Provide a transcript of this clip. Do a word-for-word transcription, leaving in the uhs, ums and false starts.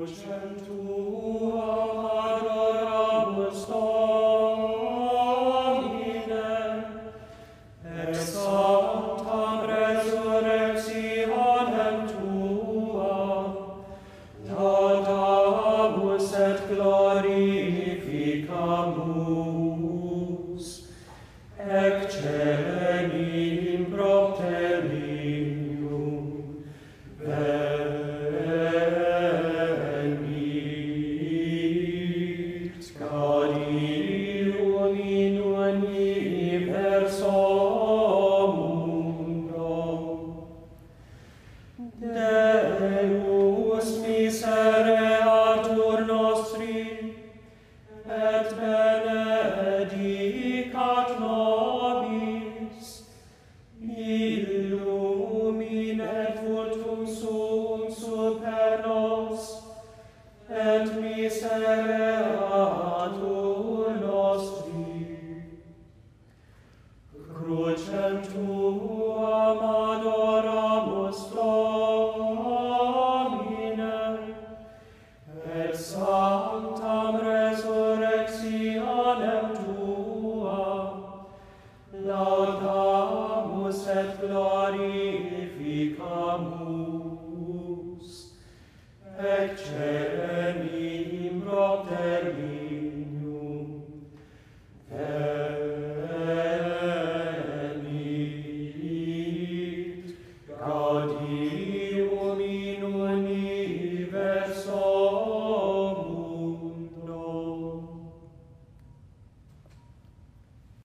Crucem Tuam adoramus Domine, et sanctam resurrectionem Tuam laudamus et glorificamus, excellenim propterium venit, gaudium in universum mundo. Deus misereatur nostri, et benedicat nobis, illuminet vultum suum super nos, et misereatur nostri. Crucem Tuam adoramus Domine, et sanctam resurrectionem Tuam laudamus et glorificamus, excellenim propterium